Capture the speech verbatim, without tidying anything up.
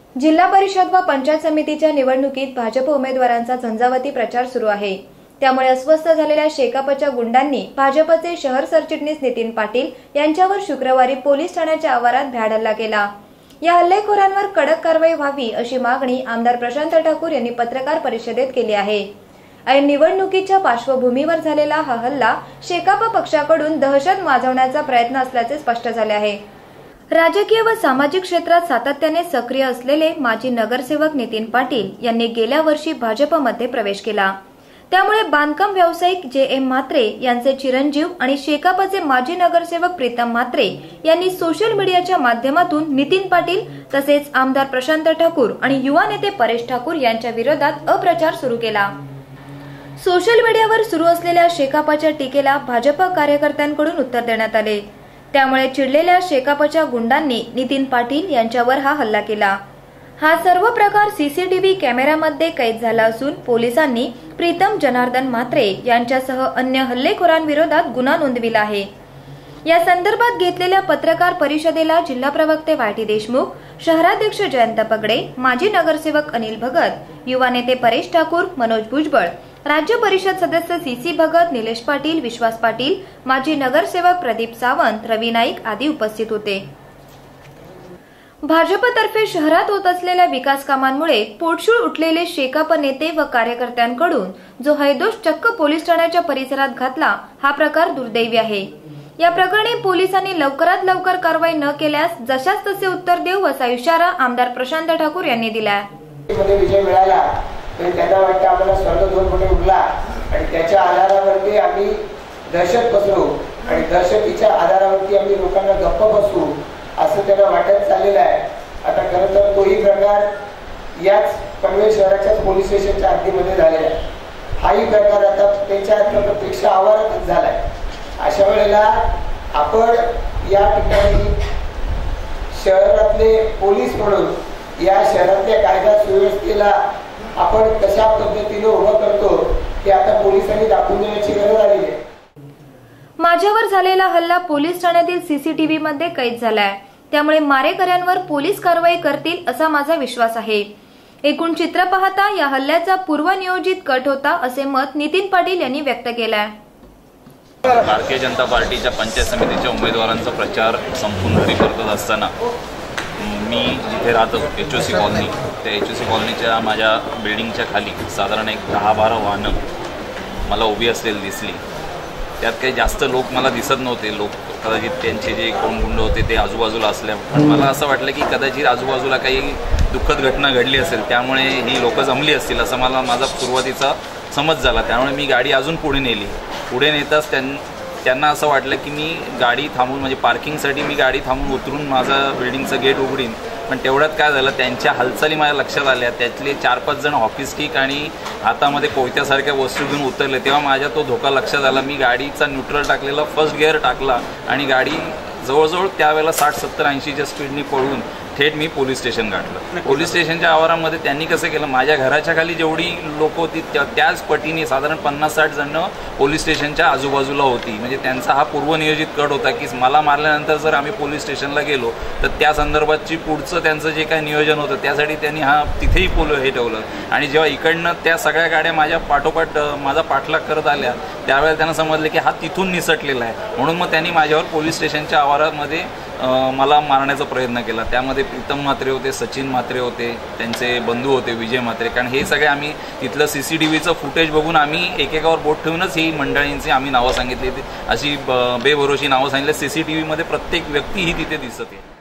जिल्हा परिषद व पंचायत समितीच्या निवडणुकीत भाजप उमेदवारांचा झंझावाती प्रचार सुरू आहे। त्यामुळे अस्वस्थ झालेल्या शेकापच्या गुंडांनी भाजपचे शहर सरचिटणीस नितीन पाटील यांच्यावर शुक्रवारी पोलीस ठाण्याच्या आवारात भ्याड हल्ला केला। या हल्लेखोरांवर कडक कारवाई व्हावी अशी मागणी आमदार प्रशांत ठाकूर यांनी पत्रकार परिषदेत केली आहे। ऐन निवडणुकीच्या पार्श्वभूमीवर झालेला हा हल्ला शेकाप पक्षाकडून दहशत माजवण्याचा प्रयत्न असल्याचे स्पष्ट झाले आहे। राजकीय व सामाजिक क्षेत्रात सातत्याने सक्रिय असलेले माजी नगरसेवक नितीन पाटील यांनी गेल्या वर्षी भाजपमध्ये प्रवेश केला। त्यामुळे बांधकाम व्यावसायिक जे एम म्हात्रे यांचे चिरंजीव आणि शेकापचे माजी नगरसेवक प्रीतम म्हात्रे यांनी सोशल मीडियाच्या माध्यमातून नितीन पाटील तसेच आमदार प्रशांत ठाकूर आणि युवा नेते परेश ठाकूर यांच्या विरोधात अप्रचार सुरू केला। सोशल मीडियावर सुरू असलेल्या शेकापच्या टीकेला भाजप कार्यकर्त्यांकडून उत्तर देण्यात आले। त्यामुळे चिडलेल्या शेकापच्या गुंडांनी नितीन पाटील यांच्यावर हा हल्ला केला। हा सर्व प्रकार सीसीटीव्ही कॅमेऱ्यामध्ये कैद झाला असून पोलिसांनी प्रीतम जनार्दन म्हात्रे यांच्यासह अन्य हल्लेखोरांविरोधात गुन्हा नोंदविला आहे। या संदर्भात घेतलेल्या पत्रकार परिषदेला जिल्हा प्रवक्ते वाय टी देशमुख, शहराध्यक्ष जयंत पगडे, माजी नगरसेवक अनिल भगत, युवा नेते परेश ठाकूर, मनोज भुजबळ, राज्य परिषद सदस्य सी सी भगत, निलेश पाटील, विश्वास पाटील, माजी नगरसेवक प्रदीप सावंत, रवी नाईक आदी उपस्थित होते। भाजपतर्फे शहरात होत असलेल्या विकास कामांमुळे पोटशूळ उठलेले शेकाप नेते व कार्यकर्त्यांकडून जो हैदोस चक्क पोलीस ठाण्याच्या परिसरात घातला, हा प्रकार दुर्दैवी आहे। या प्रकरणी पोलिसांनी लवकरात लवकर कारवाई न केल्यास जशास तसे उत्तर देऊ असा इशारा आमदार प्रशांत ठाकूर यांनी दिला। विजय मिळाला तरी त्यांना वाटतं आम्हाला स्वर्ग दोन कोटी उरला आणि त्याच्या आधारावरती आम्ही दहशत पसरू आणि दहशतीच्या आधारावरती आम्ही लोकांना गप्प बसू असं त्यांना वाटत चाललेलं आहे। आता खरं तर तोही प्रकार याच पनवेल शहराच्याच पोलीस स्टेशनच्या हद्दीमध्ये झालेला आहे। हाही प्रकार आता त्यांच्या प्रत्यक्ष आवारातच झालाय। अशा वेळेला आपण या ठिकाणी शहरातले पोलीस म्हणून या शहरातल्या कायदा सुव्यवस्थेला आपण कशा पद्धतीने उभं करतो हे आता पोलिसांनी दाखवून देण्याची गरज आलेली आहे। माझ्यावर झालेला हल्ला पोलीस ठाण्यातील सीसीटीव्ही मध्ये कैद झालाय, त्यामुळे मारेकऱ्यांवर पोलीस कारवाई करतील असा माझा विश्वास आहे। एकूण चित्र पाहता या हल्ल्याचा पूर्वनियोजित कट होता असे मत नितीन पाटील यांनी व्यक्त केलंय। भारतीय जनता पार्टीच्या पंचायत समितीच्या उमेदवारांचा प्रचार संपूर्ण घरी करत असताना मी जिथे राहत होतो एच ओ सी कॉलनी, त्या एच ओ सी कॉलनीच्या माझ्या बिल्डिंगच्या खाली साधारण एक दहा बारा वाहनं मला उभी असलेली दिसली। त्यात काही जास्त लोक मला दिसत नव्हते। लोक कदाचित त्यांचे जे कोण गुंड होते ते आजूबाजूला असल्या, पण मला असं वाटलं की कदाचित आजूबाजूला काही दुःखद घटना घडली असेल, त्यामुळे ही लोक जमली असतील असं मला माझा सुरुवातीचा समज झाला। त्यामुळे मी गाडी अजून पुढे नेली। पुढे नेताच त्यां त्यांना असं वाटलं की मी गाडी थांबून म्हणजे पार्किंगसाठी मी गाडी थांबून उतरून माझं बिल्डिंगचं गेट उघडीन, पण तेवढ्यात काय झालं, त्यांच्या हालचाली माझ्या लक्षात आल्या। त्यातले चार पाच जण हॉकी स्टिक आणि हातामध्ये कोयत्यासारख्या वस्तू घेऊन उतरले। तेव्हा माझ्या तो धोका लक्षात आला। मी गाडीचा न्यूट्रल टाकलेला, फर्स्ट गिअर टाकला आणि गाडी जवळजवळ त्यावेळेला साठ सत्तर ऐंशीच्या स्पीडनी पळून थेट मी पोलीस स्टेशन गाठलं। पोलीस स्टेशनच्या आवारामध्ये त्यांनी कसं केलं, माझ्या घराच्या खाली जेवढी लोक होती त्याच पटीने साधारण पन्नास साठ जण पोलीस स्टेशनच्या आजूबाजूला होती। म्हणजे त्यांचा हा पूर्वनियोजित कट होता की मला मारल्यानंतर जर आम्ही पोलीस स्टेशनला गेलो तर त्या संदर्भातची पुढचं त्यांचं जे काही नियोजन होतं त्यासाठी त्यांनी हा तिथेही पोल हे ठेवलं। आणि जेव्हा इकडनं त्या सगळ्या गाड्या माझ्या पाठोपाठ माझा पाठलाग करत आल्या त्यावेळेला त्यांना समजलं की हा तिथून निसटलेला आहे, म्हणून मग त्यांनी माझ्यावर पोलीस स्टेशनच्या आवारामध्ये मला मारण्याचा प्रयत्न केला। त्यामध्ये प्रीतम म्हात्रे होते, सचिन म्हात्रे होते, त्यांचे बंधू होते विजय म्हात्रे। कारण हे सगळे आम्ही तिथलं सी सी टी व्हीचं फुटेज बघून आम्ही एकेकावर बोट ठेवूनच ही मंडळींची आम्ही नावं सांगितली, अशी बेभरोशी नावं सांगितली। सी सी टी व्हीमध्ये प्रत्येक व्यक्ती ही तिथे दिसते।